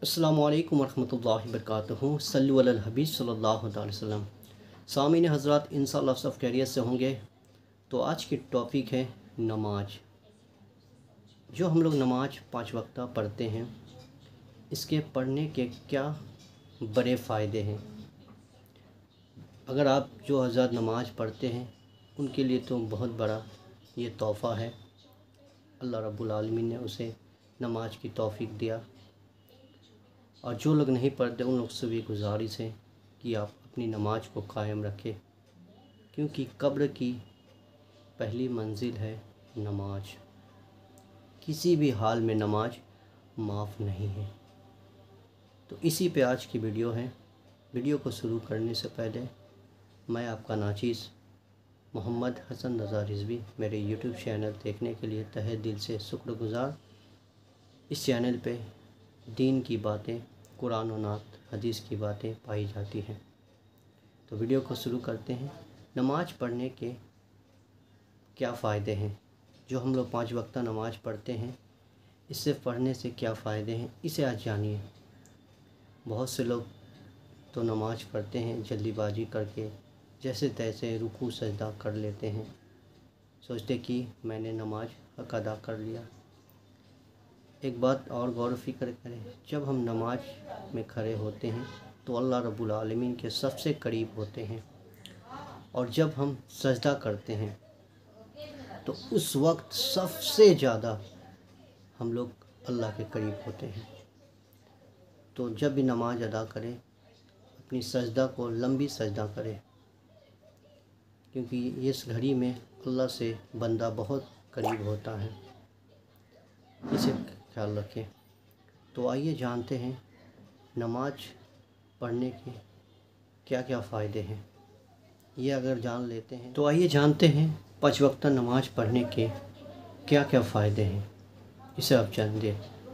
अस्सलामु अलैकुम वरहमतुल्लाहि वबरकातुहू। सल्लु अलल हबीब सल्लल्लाहु अलैहि वसल्लम। सामीन हज़रात, इंशाअल्लाह सब खैरियत से होंगे। तो आज की टॉपिक है नमाज। जो हम लोग नमाज 5 वक्ता पढ़ते हैं, इसके पढ़ने के क्या बड़े फ़ायदे हैं। अगर आप जो हज़रात नमाज पढ़ते हैं उनके लिए तो बहुत बड़ा ये तोहफ़ा है। अल्लाह रब्बुल आलमीन ने उसे नमाज की तौफ़ीक दिया। और जो लोग नहीं पढ़ते उन लोग से भी गुजारिश है कि आप अपनी नमाज को कायम रखें, क्योंकि कब्र की पहली मंजिल है नमाज। किसी भी हाल में नमाज माफ़ नहीं है। तो इसी पे आज की वीडियो है। वीडियो को शुरू करने से पहले मैं आपका नाचीज़ मोहम्मद हसन रज़ा रिज़वी मेरे यूट्यूब चैनल देखने के लिए तहे दिल से शुक्रगुज़ार। इस चैनल पे दीन की बातें, कुरान और नात हदीस की बातें पाई जाती हैं। तो वीडियो को शुरू करते हैं। नमाज पढ़ने के क्या फ़ायदे हैं। जो हम लोग 5 वक्ता नमाज पढ़ते हैं, इससे पढ़ने से क्या फ़ायदे हैं, इसे आज जानिए। बहुत से लोग तो नमाज पढ़ते हैं जल्दीबाजी करके, जैसे तैसे रुकू सजदा कर लेते हैं, सोचते कि मैंने नमाज अदा कर लिया। एक बात और गौर फ़िक्र करें, जब हम नमाज में खड़े होते हैं तो अल्लाह रब्बुल आलमीन के सबसे करीब होते हैं, और जब हम सजदा करते हैं तो उस वक्त सबसे ज़्यादा हम लोग अल्लाह के करीब होते हैं। तो जब भी नमाज अदा करें, अपनी सजदा को लंबी सजदा करें, क्योंकि इस घड़ी में अल्लाह से बंदा बहुत करीब होता है। इसे ख्याल रखें। तो आइए जानते हैं नमाज पढ़ने के क्या क्या फ़ायदे हैं। ये अगर जान लेते हैं तो आइए जानते हैं 5 वक्ता नमाज पढ़ने के क्या क्या फ़ायदे हैं। इसे आप जानिए।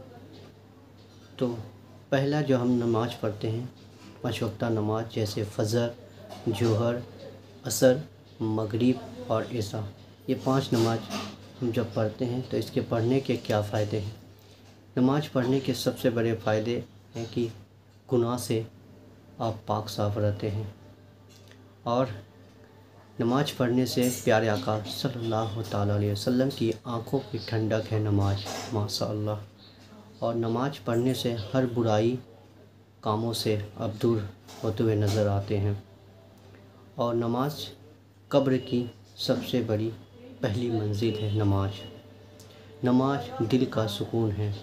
तो पहला, जो हम नमाज पढ़ते हैं 5 वक्ता नमाज, जैसे फ़जर, जोहर, असर, मगरिब और इशा, ये 5 नमाज हम जब पढ़ते हैं तो इसके पढ़ने के क्या फ़ायदे हैं। नमाज पढ़ने के सबसे बड़े फ़ायदे हैं कि गुनाह से आप पाक साफ़ रहते हैं, और नमाज पढ़ने से प्यारे आका सल्लल्लाहु ताला अलैहि वसल्लम की आँखों की ठंडक है नमाज, माशाअल्लाह। और नमाज पढ़ने से हर बुराई कामों से अब दूर होते हुए नज़र आते हैं। और नमाज कब्र की सबसे बड़ी पहली मंजिल है नमाज। नमाज दिल का सुकून है,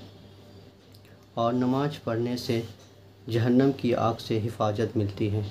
और नमाज पढ़ने से जहन्नम की आग से हिफाजत मिलती है,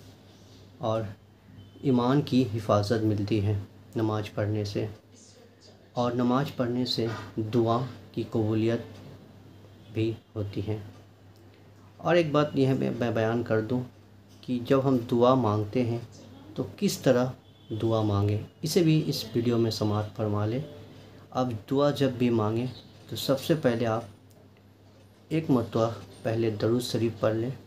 और ईमान की हिफाजत मिलती है नमाज पढ़ने से। और नमाज पढ़ने से दुआ की कबूलियत भी होती है। और एक बात यह मैं बयान कर दूं कि जब हम दुआ मांगते हैं तो किस तरह दुआ मांगें, इसे भी इस वीडियो में समाप्त फरमा लें। अब दुआ जब भी मांगें तो सबसे पहले आप एक मरतबा पहले दरूद शरीफ पढ़ लें।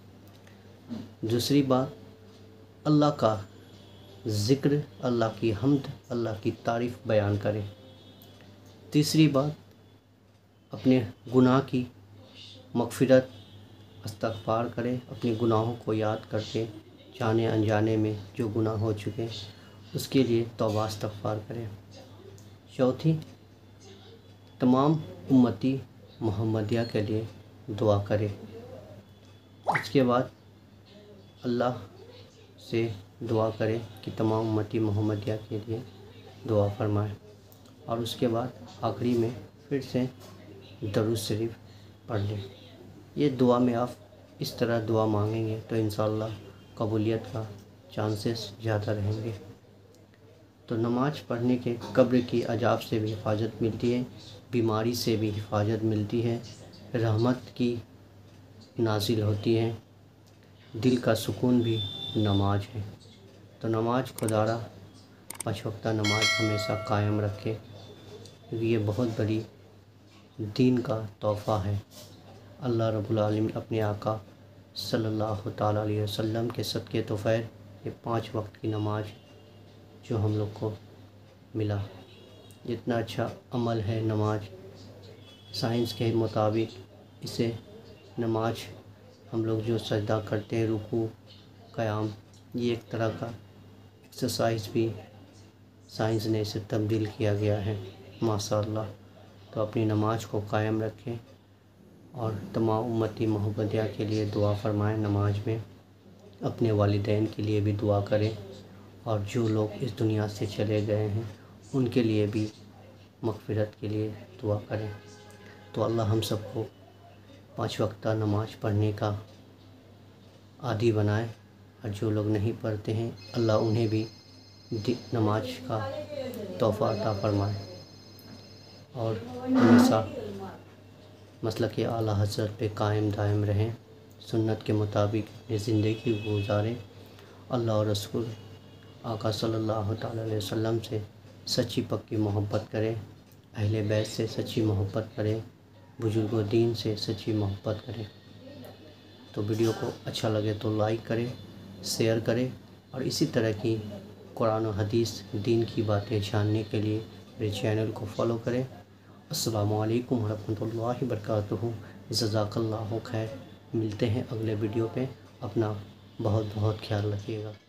दूसरी बात, अल्लाह का ज़िक्र, अल्लाह की हम्द, अल्लाह की तारीफ़ बयान करें। तीसरी बात, अपने गुनाह की मग़फ़िरत, इस्तग़फ़ार करें। अपने गुनाहों को याद करके, जाने अनजाने में जो गुनाह हो चुके हैं उसके लिए तौबा इस्तग़फ़ार करें। चौथी, तमाम उम्मती मोहम्मदिया के लिए दुआ करें। इसके बाद अल्लाह से दुआ करें कि तमाम उम्मती मोहम्मदिया के लिए दुआ फरमाएं। और उसके बाद आखिरी में फिर से दरूद शरीफ पढ़ लें। ये दुआ में आप इस तरह दुआ मांगेंगे तो इंशाअल्लाह कबूलियत का चांसेस ज़्यादा रहेंगे। तो नमाज पढ़ने के कब्र की अज़ाब से भी हिफाजत मिलती है, बीमारी से भी हिफाजत मिलती है, रहमत की नाजिल होती है, दिल का सुकून भी नमाज है। तो नमाज खुदारा 5 वक्ता नमाज हमेशा कायम रखे, क्योंकि ये बहुत बड़ी दीन का तोहफ़ा है। अल्लाह रब्बुल आलमीन अपने आका सल्लल्लाहु ताला अलैहि वसल्लम के सदक़े तोफ़ैल ये 5 वक्त की नमाज जो हम लोग को मिला, जितना अच्छा अमल है नमाज, साइंस के मुताबिक इसे नमाज ہم لوگ جو سجدہ کرتے ہیں، رکوع قیام، یہ ایک طرح کا ایکسرسائز بھی سائنس نے اسے تبدیل کیا گیا ہے ماشاء اللہ۔ تو اپنی نماز کو قائم رکھیں اور تمام امتی محمدیہ کے لیے دعا فرمائیں نماز میں، اپنے والدین کے لیے بھی دعا کریں، اور جو لوگ اس دنیا سے چلے گئے ہیں ان کے لیے بھی مغفرت کے لیے دعا کریں۔ تو اللہ ہم سب کو 5 وقتہ نماز پڑھنے کا عادی بنائے، اور جو لوگ نہیں پڑھتے ہیں اللہ انہیں بھی نماز کا تحفہ عطا فرمائے، اور ہمیشہ مسلک اعلیٰ حضرت پہ قائم دائم رہیں، سنت کے مطابق اپنی زندگی گزاریں، اللہ اور رسول آقا صلی اللہ تعالیٰ علیہ وسلم سے سچی پکی محبت کریں، اہل بیت سے سچی محبت کریں، بزرگ و دین سے سچی محبت کریں۔ تو ویڈیو کو اچھا لگے تو لائک کریں، شیئر کریں، اور اسی طرح کی قرآن و حدیث دین کی باتیں جاننے کے لیے میرے چینل کو فالو کریں۔ السلام علیکم ورحمۃ اللہ وبرکاتہ۔ جزاک اللہ خیر۔ ملتے ہیں اگلے ویڈیو پہ، اپنا بہت بہت خیال رکھیے گا۔